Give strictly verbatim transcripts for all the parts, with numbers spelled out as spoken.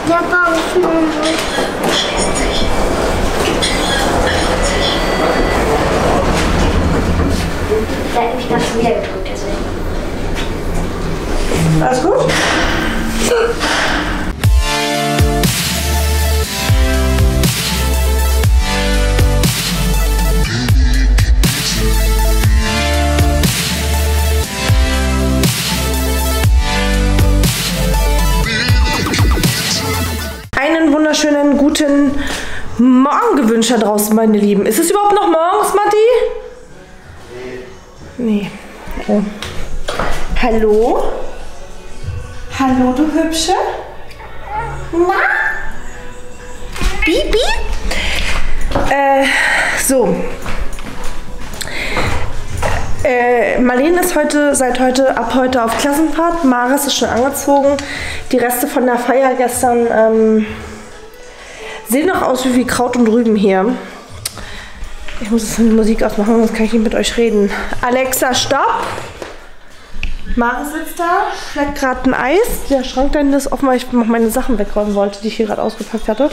Ja, brauche ich noch. Da habe ich gerade schon wieder gedrückt, deswegen. Alles gut? Einen wunderschönen guten Morgen gewünscht da draußen, meine Lieben. Ist es überhaupt noch morgens, Matti? Nee. Oh. Hallo? Hallo, du Hübsche? Na? Bibi? Äh, so. Äh, Marlene ist heute, seit heute, ab heute auf Klassenfahrt. Maris ist schon angezogen. Die Reste von der Feier gestern ähm, sehen noch aus wie Kraut und Rüben hier. Ich muss jetzt die Musik ausmachen, sonst kann ich nicht mit euch reden. Alexa, stopp! Maris sitzt da, schlägt gerade ein Eis. Der Schrank da hinten ist offen, weil ich noch meine Sachen wegräumen wollte, die ich hier gerade ausgepackt hatte.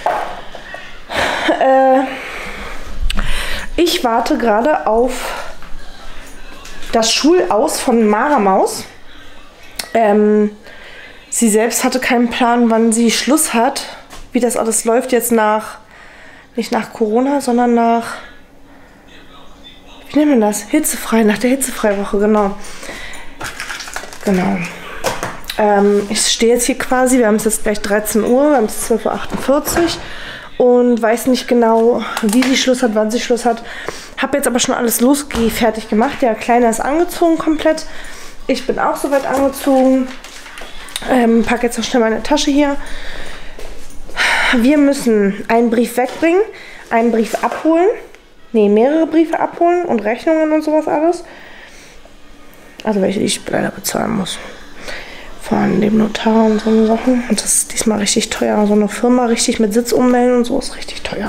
Äh, ich warte gerade auf das Schulaus von Mara Maus. Ähm, sie selbst hatte keinen Plan, wann sie Schluss hat. Wie das alles läuft jetzt nach, nicht nach Corona, sondern nach, wie nennt man das? Hitzefrei, nach der Hitzefreiwoche, genau. Genau. Ähm, ich stehe jetzt hier quasi, wir haben es jetzt gleich dreizehn Uhr, wir haben es zwölf Uhr achtundvierzig und weiß nicht genau, wie sie Schluss hat, wann sie Schluss hat. Habe jetzt aber schon alles losge fertig gemacht. Der Kleine ist angezogen komplett. Ich bin auch soweit angezogen. Ähm, packe jetzt noch schnell meine Tasche hier. Wir müssen einen Brief wegbringen, einen Brief abholen. Ne, mehrere Briefe abholen und Rechnungen und sowas alles. Also welche, die ich leider bezahlen muss. Von dem Notar und so eine Sachen. Und das ist diesmal richtig teuer. So eine Firma richtig mit Sitz ummelden und so ist richtig teuer.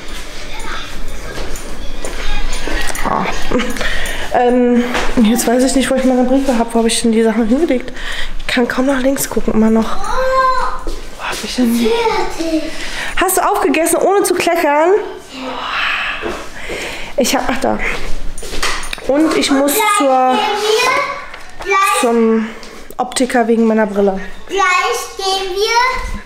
Ah. ähm, jetzt weiß ich nicht, wo ich meine Briefe habe. Wo habe ich denn die Sachen hingelegt? Ich kann kaum nach links gucken, immer noch. Wo habe ich denn die? Hast du aufgegessen, ohne zu kleckern? Ich habe, ach da. Und ich muss zur, zum Optiker wegen meiner Brille. Gleich gehen wir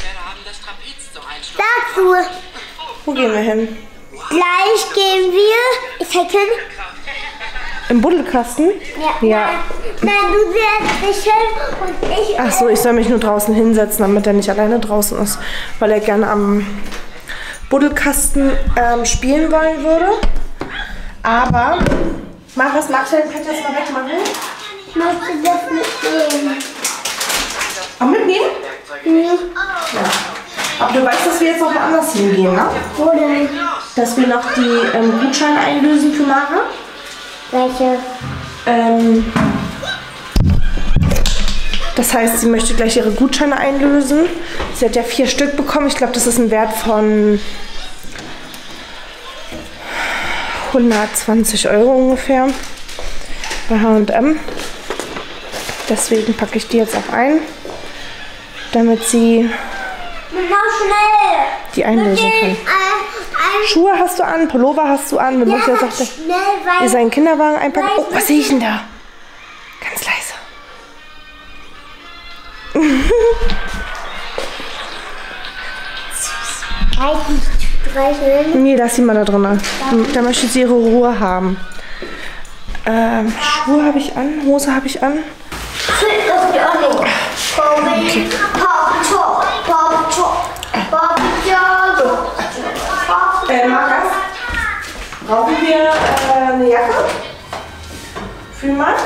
dazu. Wo gehen wir hin? Gleich gehen wir. Ich zeig hin. Im Buddelkasten? Ja. Ja. Nein, du setzt dich hin und ich. Ach so, ich soll mich nur draußen hinsetzen, damit er nicht alleine draußen ist, weil er gerne am Buddelkasten ähm, spielen wollen würde. Aber, Maris, magst du den Pet jetzt mal wegmachen? Ich möchte das mitnehmen. Auch mitnehmen? Mhm. Ja. Aber du weißt, dass wir jetzt noch woanders hingehen, ne? Wo denn? Dass wir noch die ähm, Gutscheine einlösen für Mara. Welche? Ähm, das heißt, sie möchte gleich ihre Gutscheine einlösen. Sie hat ja vier Stück bekommen. Ich glaube, das ist ein Wert von hundertzwanzig Euro ungefähr bei H und M. Deswegen packe ich die jetzt auch ein, damit sie die einlösen kann. Schuhe hast du an, Pullover hast du an. Wir Ja, müssen jetzt auch schnell, weil ihr seinen Kinderwagen einpacken. weil- Oh, was sehe ich denn da? Ganz leise. streicheln. Nee, lass sie mal da drin. Da möchte sie ihre Ruhe haben. Ähm, Schuhe habe ich an, Hose habe ich an. Das geht auch nicht. Okay. Pop, chop, pop, chop, pop, chop. Äh, Markus, brauchen wir äh, eine Jacke? Fühl mal.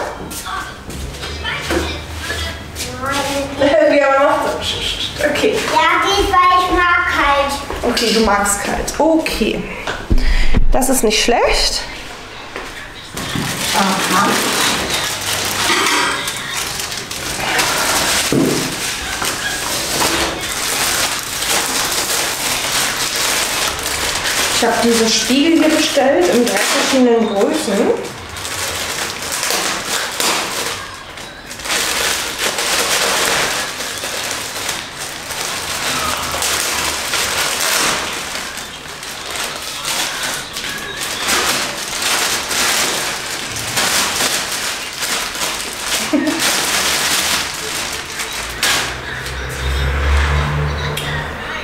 Wir haben noch. Okay. Ja, geht, weil ich mag kalt. Okay, du magst kalt. Okay. Das ist nicht schlecht. Aha. Ich habe diese Spiegel hier bestellt in drei verschiedenen Größen.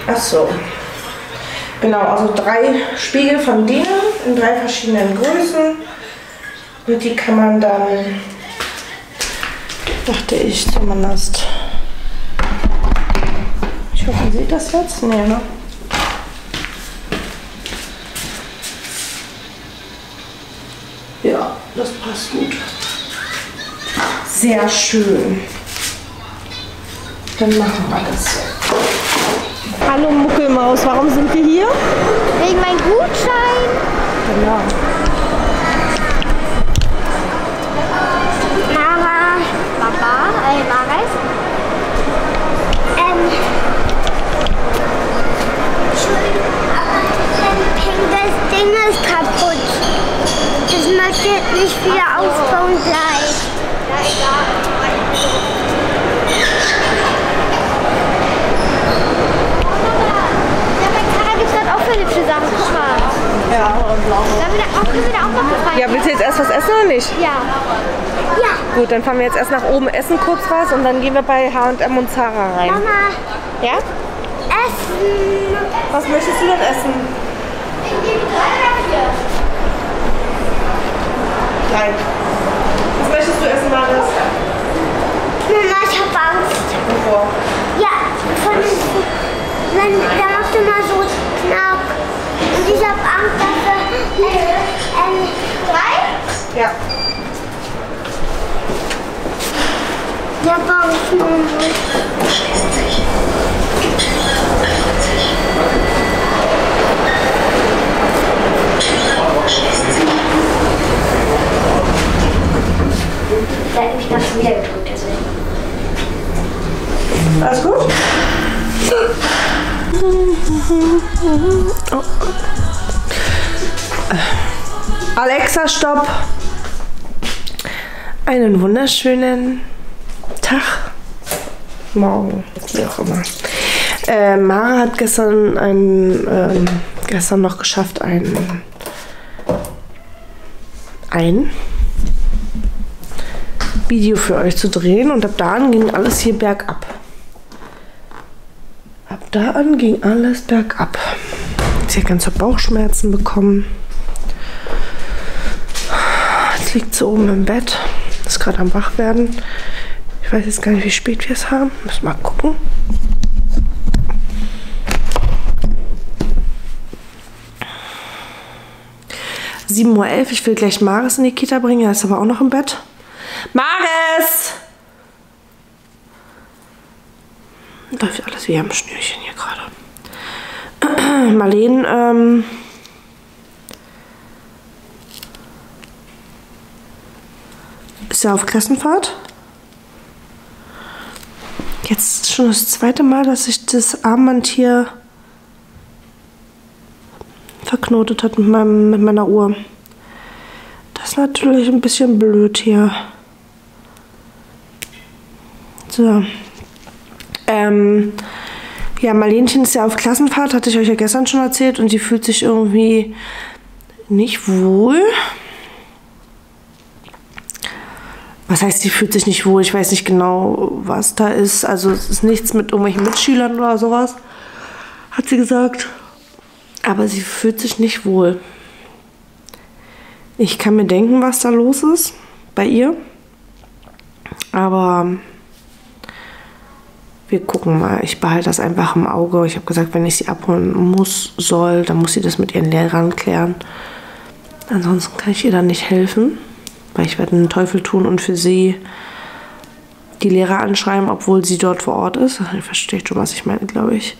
Ach so. Genau, also drei Spiegel von denen in drei verschiedenen Größen. Und die kann man dann, dachte ich zumindest. Ich hoffe, man sieht das jetzt. Nee, ne? Ja, das passt gut. Sehr schön. Dann machen wir das so. Hallo Muckelmaus, warum sind wir hier? Wegen meinem Gutschein. Genau. Mara, Papa, äh, Maris. Ähm. Entschuldigung, aber das Ding ist kaputt. Das möchte nicht wieder aufbauen gleich. Ja, egal. Hübsche Sachen, guck mal. Ja. Da wieder auch, wieder auch noch gefallen. Ja, willst du jetzt erst was essen oder nicht? Ja. Ja. Gut, dann fahren wir jetzt erst nach oben, essen kurz was und dann gehen wir bei H und M und Zara rein. Mama. Ja? Essen. Was möchtest du denn essen? Ich nehme drei oder vier. Drei. Was möchtest du essen, Maris? Mama, ich hab Angst. Wovor? Ja, von wenn, da macht immer so knapp. Und ich hab Angst, dass er ähm, drei? Ja. Ja, Angst, Mama. Da hat mich ganz wieder gedrückt, deswegen. Alles gut? Oh. Alexa, stopp! Einen wunderschönen Tag, morgen, wie auch immer. Äh, Mara hat gestern ein, ähm, gestern noch geschafft, ein, ein Video für euch zu drehen und ab da an ging alles hier bergab. Ab da an ging alles bergab. Sie hat ganze Bauchschmerzen bekommen. Jetzt liegt sie oben im Bett. Ist gerade am Wachwerden. Ich weiß jetzt gar nicht, wie spät wir es haben. Müssen wir mal gucken. sieben Uhr elf. Ich will gleich Maris in die Kita bringen. Er ist aber auch noch im Bett. Maris! Läuft alles wie am Schnürchen hier gerade. Marleen, ähm... ist ja auf Klassenfahrt. Jetzt schon das zweite Mal, dass sich das Armband hier verknotet hat mit, meinem, mit meiner Uhr. Das ist natürlich ein bisschen blöd hier. So. Ähm, ja, Marlenchen ist ja auf Klassenfahrt, hatte ich euch ja gestern schon erzählt, und sie fühlt sich irgendwie nicht wohl. Was heißt, sie fühlt sich nicht wohl? Ich weiß nicht genau, was da ist. Also es ist nichts mit irgendwelchen Mitschülern oder sowas, hat sie gesagt. Aber sie fühlt sich nicht wohl. Ich kann mir denken, was da los ist bei ihr. Aber wir gucken mal. Ich behalte das einfach im Auge. Ich habe gesagt, wenn ich sie abholen muss, soll, dann muss sie das mit ihren Lehrern klären. Ansonsten kann ich ihr dann nicht helfen. Weil ich werde den Teufel tun und für sie die Lehrer anschreiben, obwohl sie dort vor Ort ist. Ihr versteht schon, was ich meine, glaube ich.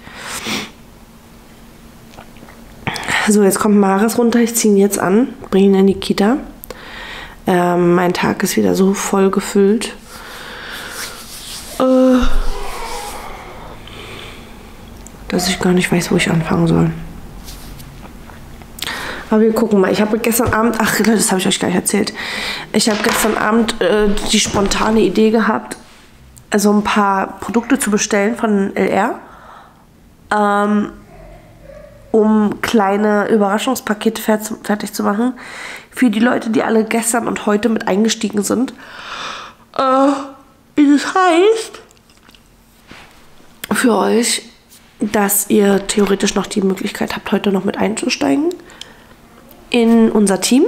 So, jetzt kommt Maris runter. Ich ziehe ihn jetzt an, bringe ihn in die Kita. Ähm, mein Tag ist wieder so voll gefüllt. Äh, dass ich gar nicht weiß, wo ich anfangen soll. Aber wir gucken mal. Ich habe gestern Abend, ach, das habe ich euch gleich erzählt. Ich habe gestern Abend äh, die spontane Idee gehabt, also ein paar Produkte zu bestellen von L R, ähm, um kleine Überraschungspakete fertig zu machen für die Leute, die alle gestern und heute mit eingestiegen sind. Äh, das heißt, für euch, dass ihr theoretisch noch die Möglichkeit habt, heute noch mit einzusteigen in unser Team,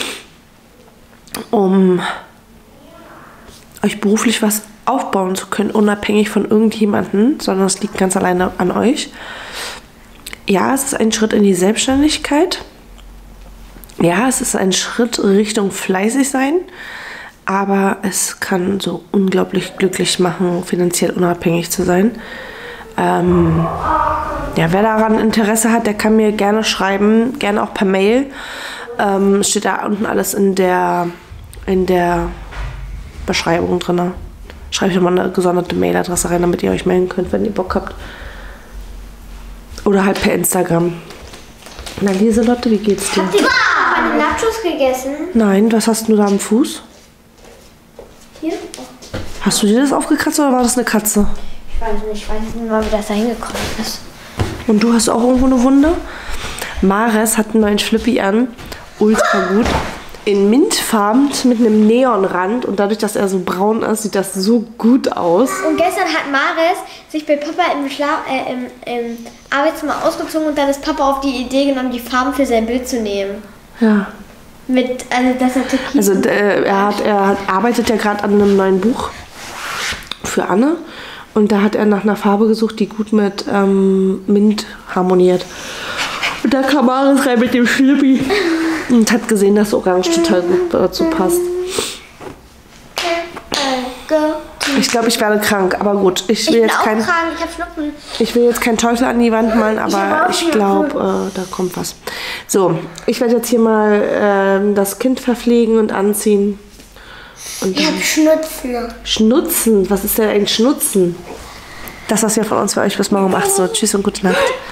um euch beruflich was aufbauen zu können, unabhängig von irgendjemandem, sondern es liegt ganz alleine an euch. Ja, es ist ein Schritt in die Selbstständigkeit. Ja, es ist ein Schritt Richtung fleißig sein, aber es kann so unglaublich glücklich machen, finanziell unabhängig zu sein. Ähm, ja, wer daran Interesse hat, der kann mir gerne schreiben, gerne auch per Mail. Ähm, steht da unten alles in der, in der Beschreibung drin. Schreibe ich nochmal eine gesonderte Mailadresse rein, damit ihr euch melden könnt, wenn ihr Bock habt. Oder halt per Instagram. Na, Lieselotte, wie geht's dir? Habt ihr meine Nachos gegessen? Nein, was hast du da am Fuß? Hier? Hast du dir das aufgekratzt oder war das eine Katze? Ich weiß nicht, ich weiß nicht mal, wie das da hingekommen ist. Und du hast auch irgendwo eine Wunde? Mares hat einen neuen Schlippi an. Ultra gut. In Mintfarben mit einem Neonrand. Und dadurch, dass er so braun ist, sieht das so gut aus. Und gestern hat Mares sich bei Papa im, Schla äh, im, im Arbeitszimmer ausgezogen und dann ist Papa auf die Idee genommen, die Farben für sein Bild zu nehmen. Ja. Mit, also das hat Türkis. Also äh, er, hat, er hat, arbeitet ja gerade an einem neuen Buch für Anne. Und da hat er nach einer Farbe gesucht, die gut mit ähm, Mint harmoniert. Und da kam Mares rein mit dem Schlippi und hat gesehen, dass Orange total gut dazu passt. Ich glaube, ich werde krank, aber gut. Ich will Ich bin jetzt auch kein, krank, ich habe Schnupfen. ich will jetzt keinen Teufel an die Wand malen, aber hab auch ich glaube, äh, da kommt was. So, ich werde jetzt hier mal äh, das Kind verpflegen und anziehen. Und Ich habe Schnupfen. Schnutzen, was ist denn ein Schnutzen? Das war's ja von uns für euch bis morgen um acht Uhr. Tschüss und gute Nacht.